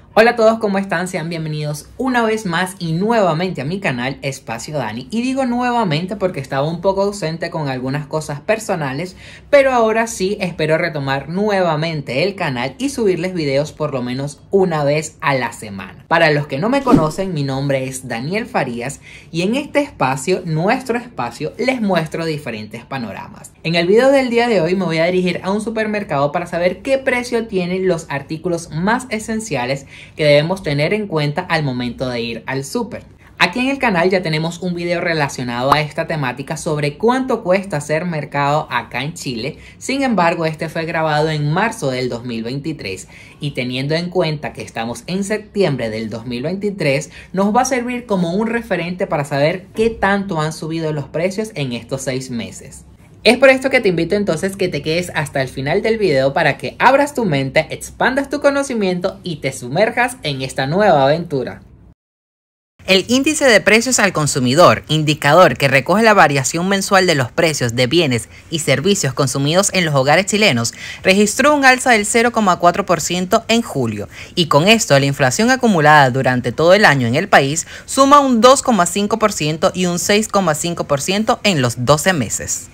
Hola a todos, ¿cómo están? Sean bienvenidos una vez más y nuevamente a mi canal Espacio Dani. Y digo nuevamente porque estaba un poco ausente con algunas cosas personales, pero ahora sí espero retomar nuevamente el canal y subirles videos por lo menos una vez a la semana. Para los que no me conocen, mi nombre es Daniel Farías y en este espacio, nuestro espacio, les muestro diferentes panoramas. En el video del día de hoy me voy a dirigir a un supermercado para saber qué precio tienen los artículos más esenciales que debemos tener en cuenta al momento de ir al súper. Aquí en el canal ya tenemos un video relacionado a esta temática sobre cuánto cuesta hacer mercado acá en Chile. Sin embargo, este fue grabado en marzo del 2023 y teniendo en cuenta que estamos en septiembre del 2023, nos va a servir como un referente para saber qué tanto han subido los precios en estos 6 meses. Es por esto que te invito entonces que te quedes hasta el final del video para que abras tu mente, expandas tu conocimiento y te sumerjas en esta nueva aventura. El índice de precios al consumidor, indicador que recoge la variación mensual de los precios de bienes y servicios consumidos en los hogares chilenos, registró un alza del 0,4% en julio y con esto la inflación acumulada durante todo el año en el país suma un 2,5% y un 6,5% en los 12 meses.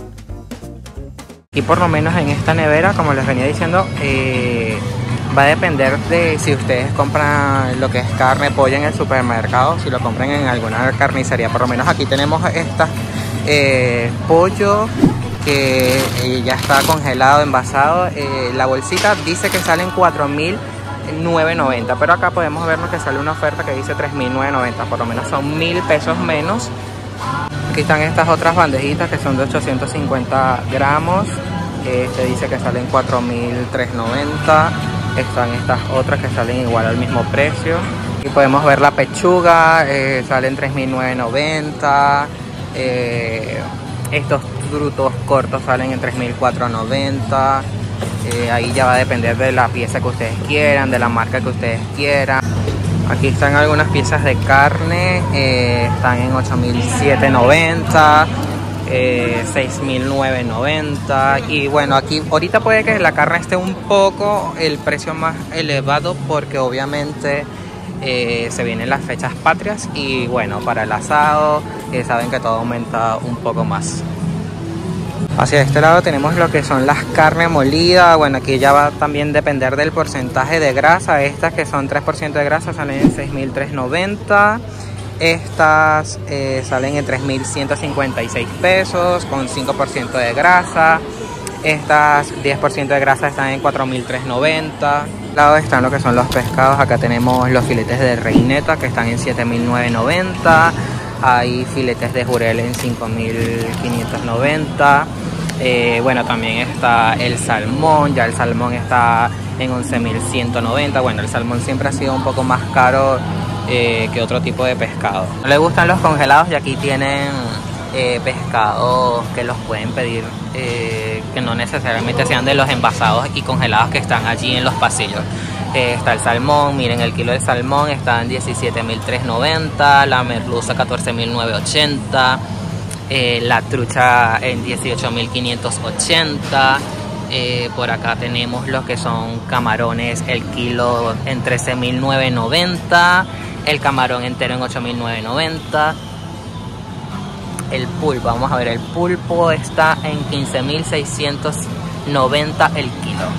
Y por lo menos en esta nevera, como les venía diciendo, va a depender de si ustedes compran lo que es carne, pollo en el supermercado, si lo compran en alguna carnicería. Por lo menos aquí tenemos esta pollo que ya está congelado, envasado. La bolsita dice que salen 4.990, pero acá podemos ver que sale una oferta que dice 3.990, por lo menos son 1.000 pesos menos. Aquí están estas otras bandejitas que son de 850 gramos. Este dice que salen 4.390. Están estas otras que salen igual al mismo precio. Aquí podemos ver la pechuga, salen 3.990. Estos frutos cortos salen en 3.490. Ahí ya va a depender de la pieza que ustedes quieran, de la marca que ustedes quieran. Aquí están algunas piezas de carne, están en 8.790, 6.990 y bueno, aquí ahorita puede que la carne esté un poco el precio más elevado porque obviamente se vienen las fechas patrias y bueno, para el asado saben que todo aumenta un poco más. Hacia este lado tenemos lo que son las carnes molidas. Bueno, aquí ya va también depender del porcentaje de grasa. Estas que son 3% de grasa salen en 6.390. Estas salen en 3.156 pesos con 5% de grasa. Estas 10% de grasa están en 4.390. Al lado están lo que son los pescados. Acá tenemos los filetes de reineta que están en 7.990. Hay filetes de jurel en 5.590. Bueno, también está el salmón. Ya el salmón está en 11.190. Bueno, el salmón siempre ha sido un poco más caro que otro tipo de pescado. No les gustan los congelados y aquí tienen pescados que los pueden pedir, que no necesariamente sean de los envasados y congelados que están allí en los pasillos. Está el salmón, miren, el kilo de salmón está en 17.390, la merluza 14.980, la trucha en 18.580. Por acá tenemos lo que son camarones, el kilo en 13.990, el camarón entero en 8.990. El pulpo, vamos a ver, el pulpo está en 15.690 el kilo.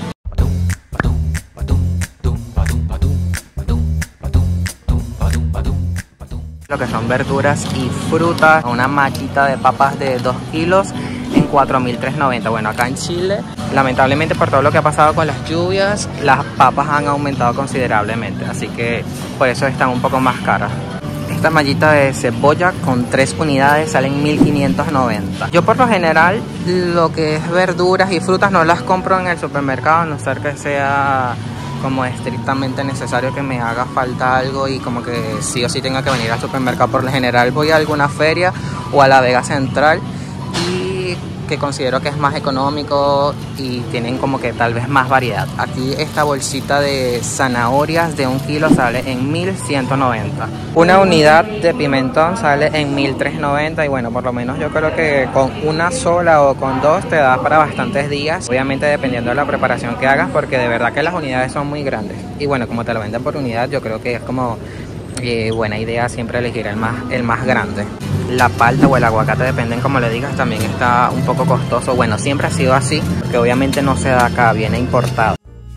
Lo que son verduras y frutas, una machita de papas de 2 kilos en 4.390. Bueno, acá en Chile, lamentablemente por todo lo que ha pasado con las lluvias, las papas han aumentado considerablemente, así que por eso están un poco más caras. Esta mallita de cebolla con 3 unidades salen 1.590. Yo por lo general lo que es verduras y frutas no las compro en el supermercado, a no ser que sea como estrictamente necesario que me haga falta algo y como que sí o sí tenga que venir al supermercado. Por lo general voy a alguna feria o a la Vega Central y que considero que es más económico y tienen como que tal vez más variedad. Aquí esta bolsita de zanahorias de 1 kilo sale en 1190. Una unidad de pimentón sale en 1390 y bueno, por lo menos yo creo que con una sola o con dos te da para bastantes días. Obviamente dependiendo de la preparación que hagas, porque de verdad que las unidades son muy grandes. Y bueno, como te lo venden por unidad, yo creo que es como buena idea siempre elegir el más grande. La palta o el aguacate, dependen como le digas, también está un poco costoso. Bueno, siempre ha sido así, porque obviamente no se da acá, viene importado.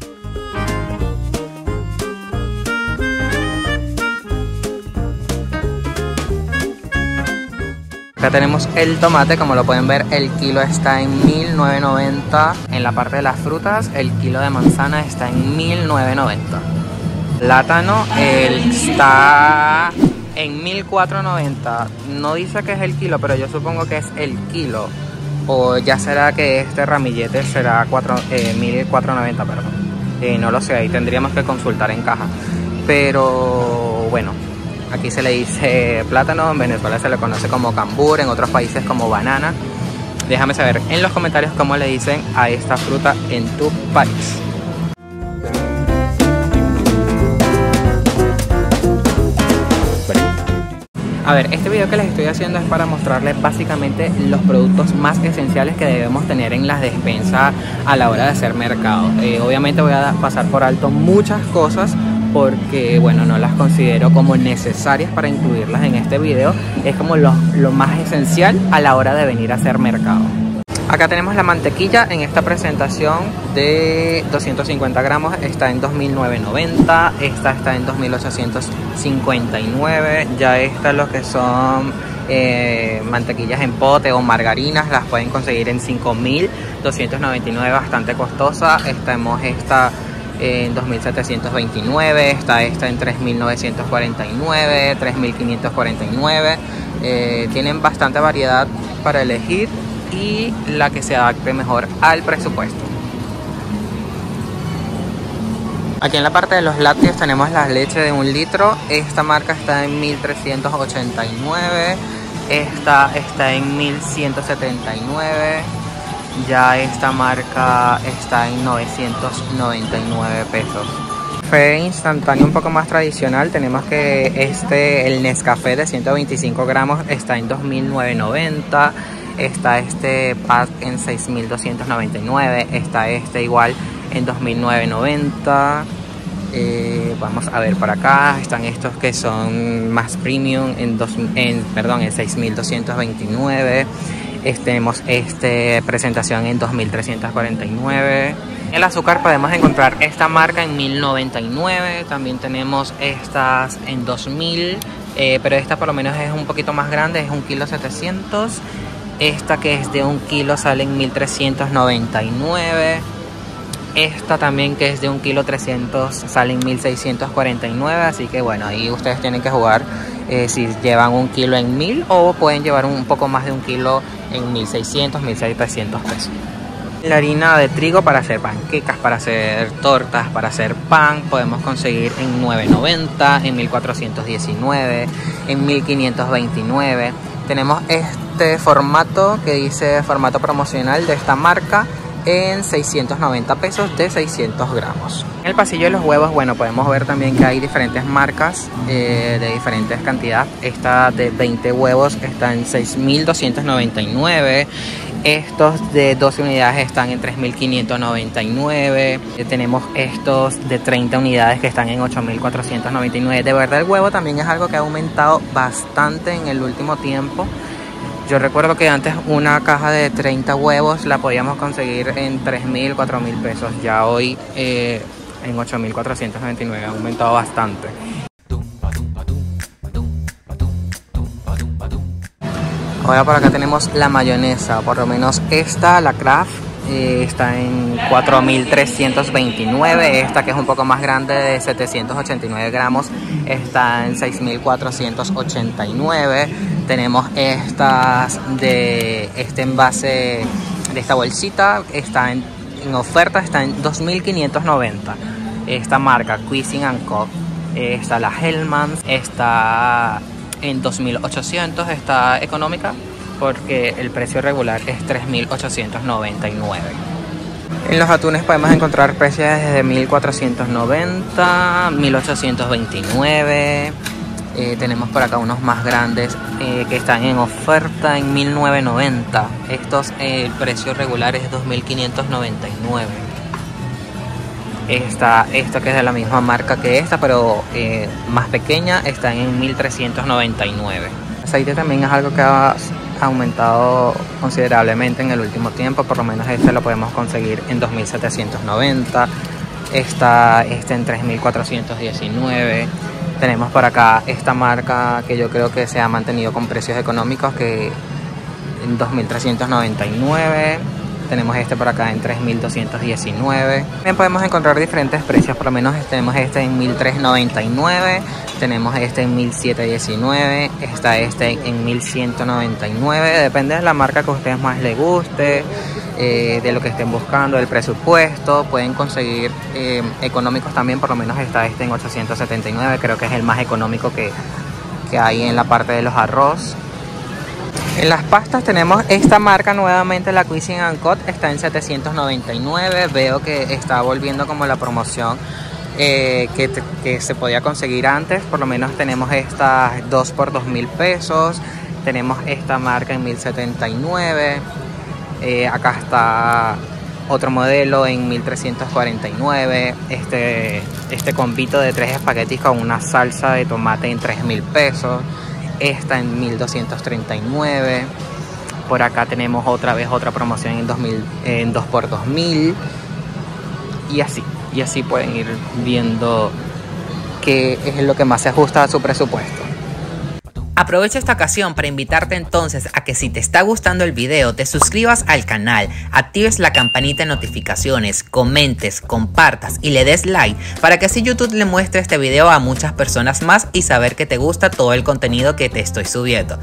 Acá tenemos el tomate, como lo pueden ver, el kilo está en 1990. En la parte de las frutas, el kilo de manzana está en 1990. Plátano está en 1490. No dice que es el kilo, pero yo supongo que es el kilo. O ya será que este ramillete será 1490, perdón. No lo sé, ahí tendríamos que consultar en caja. Pero bueno, aquí se le dice plátano, en Venezuela se le conoce como cambur, en otros países como banana. Déjame saber en los comentarios cómo le dicen a esta fruta en tu país. A ver, este video que les estoy haciendo es para mostrarles básicamente los productos más esenciales que debemos tener en las despensas a la hora de hacer mercado. Obviamente voy a pasar por alto muchas cosas porque, bueno, no las considero como necesarias para incluirlas en este video. Es como lo más esencial a la hora de venir a hacer mercado. Acá tenemos la mantequilla en esta presentación de 250 gramos, está en 2.990, esta está en 2.859, ya estas lo que son mantequillas en pote o margarinas las pueden conseguir en 5.299, bastante costosa. Tenemos esta en 2.729, está esta en 3.949, 3.549, tienen bastante variedad para elegir y la que se adapte mejor al presupuesto. Aquí en la parte de los lácteos tenemos la leche de 1 litro. Esta marca está en 1.389, esta está en 1.179, ya esta marca está en 999 pesos. Café instantáneo un poco más tradicional, tenemos que el Nescafé de 125 gramos está en 2.990. Está este pack en 6.299, está este igual en 2.990. Vamos a ver por acá, están estos que son más premium en 6.229. Tenemos presentación en 2.349. El azúcar podemos encontrar esta marca en 1.099, también tenemos estas en 2.000, pero esta por lo menos es un poquito más grande, es 1,7 kg. Esta que es de 1 kilo sale en 1.399. Esta también que es de 1,3 kg sale en 1.649. Así que bueno, ahí ustedes tienen que jugar si llevan 1 kilo en 1.000 o pueden llevar un poco más de 1 kilo en 1.600, 1.700 pesos. La harina de trigo para hacer panquecas, para hacer tortas, para hacer pan, podemos conseguir en 9.90, en 1.419, en 1.529. Tenemos este formato que dice formato promocional de esta marca en 690 pesos de 600 gramos. En el pasillo de los huevos, bueno, podemos ver también que hay diferentes marcas de diferentes cantidades. Esta de 20 huevos está en 6.299. Estos de 12 unidades están en 3.599. Tenemos estos de 30 unidades que están en 8.499. De verdad el huevo también es algo que ha aumentado bastante en el último tiempo. Yo recuerdo que antes una caja de 30 huevos la podíamos conseguir en 3.000, 4.000 pesos. Ya hoy en 8.499 ha aumentado bastante. Ahora por acá tenemos la mayonesa, por lo menos esta, la Kraft, está en 4.329. Esta que es un poco más grande, de 789 gramos, está en 6.489. Tenemos estas de este envase, de esta bolsita, está en oferta, está en 2.590. Esta marca Cuisine & Co. Está la Hellmann's, está en 2.800, está económica. porque el precio regular es 3.899. En los atunes podemos encontrar precios desde 1.490, 1.829. Tenemos por acá unos más grandes que están en oferta en 1.990. Estos, el precio regular es 2.599. Está esto que es de la misma marca que esta, pero más pequeña, está en 1.399. El aceite también es algo que ha aumentado considerablemente en el último tiempo. Por lo menos este lo podemos conseguir en 2.790. Está en 3.419. Tenemos por acá esta marca que yo creo que se ha mantenido con precios económicos, que en 2.399. Tenemos este por acá en 3.219. También podemos encontrar diferentes precios. Por lo menos tenemos este en 1.399. Tenemos este en 1.719. Está este en 1.199. Depende de la marca que a ustedes más les guste, de lo que estén buscando, del presupuesto. Pueden conseguir económicos también. Por lo menos está este en 879. Creo que es el más económico que hay en la parte de los arroz. En las pastas tenemos esta marca nuevamente, la Cuisine & Co. Está en 799. Veo que está volviendo como la promoción que se podía conseguir antes. Por lo menos tenemos estas 2 por 2.000 pesos. Tenemos esta marca en 1.079. Acá está otro modelo en 1.349. Este combito de 3 espaguetis con una salsa de tomate en 3.000 pesos. Esta en 1.239. Por acá tenemos otra vez otra promoción en 2 por 2.000. Y así pueden ir viendo qué es lo que más se ajusta a su presupuesto. Aprovecho esta ocasión para invitarte entonces a que si te está gustando el video te suscribas al canal, actives la campanita de notificaciones, comentes, compartas y le des like para que así YouTube le muestre este video a muchas personas más y saber que te gusta todo el contenido que te estoy subiendo.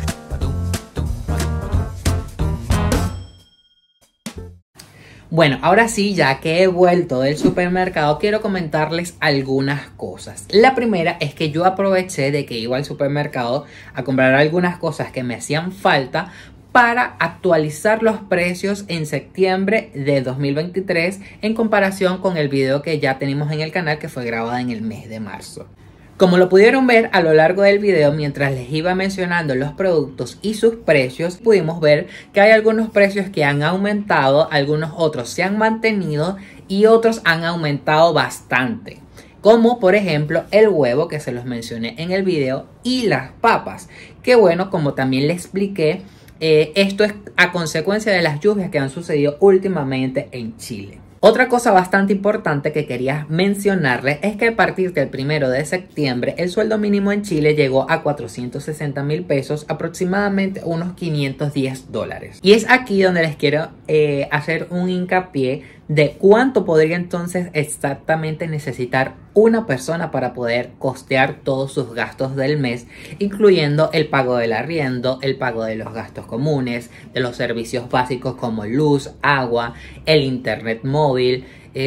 Bueno, ahora sí, ya que he vuelto del supermercado, quiero comentarles algunas cosas. La primera es que yo aproveché de que iba al supermercado a comprar algunas cosas que me hacían falta para actualizar los precios en septiembre de 2023 en comparación con el video que ya tenemos en el canal, que fue grabado en el mes de marzo. Como lo pudieron ver a lo largo del video, mientras les iba mencionando los productos y sus precios, pudimos ver que hay algunos precios que han aumentado, algunos otros se han mantenido y otros han aumentado bastante. Como por ejemplo el huevo, que se los mencioné en el video, y las papas. Que bueno, como también les expliqué, esto es a consecuencia de las lluvias que han sucedido últimamente en Chile. Otra cosa bastante importante que quería mencionarles es que a partir del 1 de septiembre el sueldo mínimo en Chile llegó a 460.000 pesos, aproximadamente unos $510. Y es aquí donde les quiero hacer un hincapié de cuánto podría entonces exactamente necesitar una persona para poder costear todos sus gastos del mes, incluyendo el pago del arriendo, el pago de los gastos comunes, de los servicios básicos como luz, agua, el internet móvil,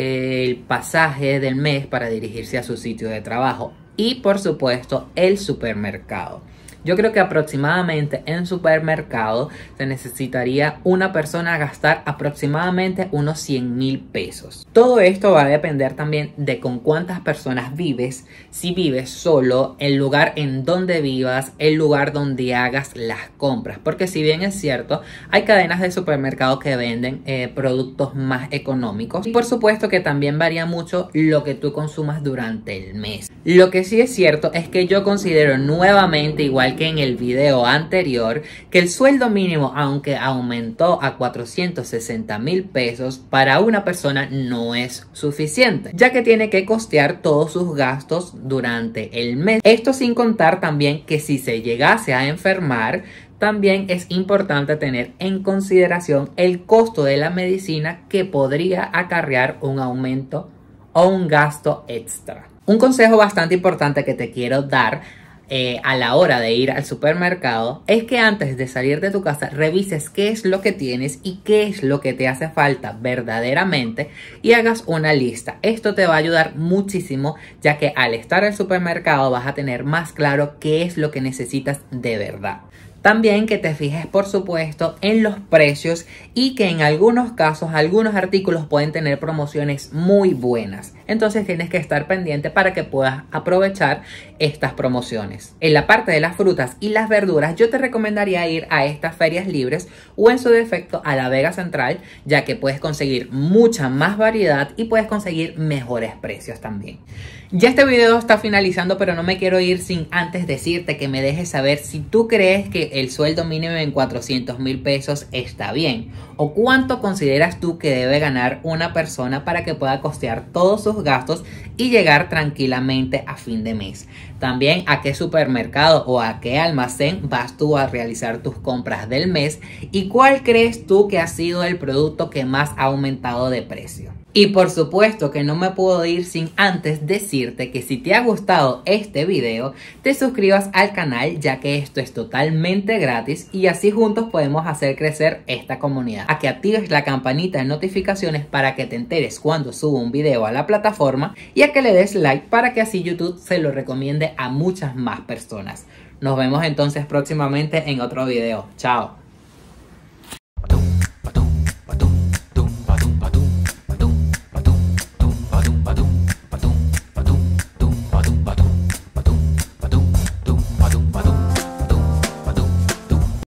el pasaje del mes para dirigirse a su sitio de trabajo y por supuesto el supermercado. Yo creo que aproximadamente en supermercado se necesitaría una persona gastar aproximadamente unos 100.000 pesos. Todo esto va a depender también de con cuántas personas vives, si vives solo, el lugar en donde vivas, el lugar donde hagas las compras. Porque si bien es cierto, hay cadenas de supermercado que venden productos más económicos. Y por supuesto que también varía mucho lo que tú consumas durante el mes. Lo que sí es cierto es que yo considero nuevamente, igual que en el video anterior, que el sueldo mínimo, aunque aumentó a 460.000 pesos, para una persona no es suficiente, ya que tiene que costear todos sus gastos durante el mes. Esto sin contar también que si se llegase a enfermar, también es importante tener en consideración el costo de la medicina que podría acarrear un aumento o un gasto extra. Un consejo bastante importante que te quiero dar a la hora de ir al supermercado es que antes de salir de tu casa revises qué es lo que tienes y qué es lo que te hace falta verdaderamente y hagas una lista. Esto te va a ayudar muchísimo, ya que al estar en el supermercado vas a tener más claro qué es lo que necesitas de verdad. También que te fijes, por supuesto, en los precios y que en algunos casos, algunos artículos pueden tener promociones muy buenas. Entonces tienes que estar pendiente para que puedas aprovechar estas promociones. En la parte de las frutas y las verduras, yo te recomendaría ir a estas ferias libres o en su defecto a la Vega Central, ya que puedes conseguir mucha más variedad y puedes conseguir mejores precios también. Ya este video está finalizando, pero no me quiero ir sin antes decirte que me dejes saber si tú crees que el sueldo mínimo en 400,000 pesos está bien, o cuánto consideras tú que debe ganar una persona para que pueda costear todos sus gastos y llegar tranquilamente a fin de mes. También a qué supermercado o a qué almacén vas tú a realizar tus compras del mes y cuál crees tú que ha sido el producto que más ha aumentado de precio. Y por supuesto que no me puedo ir sin antes decirte que si te ha gustado este video, te suscribas al canal, ya que esto es totalmente gratis y así juntos podemos hacer crecer esta comunidad. A que actives la campanita de notificaciones para que te enteres cuando subo un video a la plataforma y a que le des like para que así YouTube se lo recomiende a muchas más personas. Nos vemos entonces próximamente en otro video. Chao.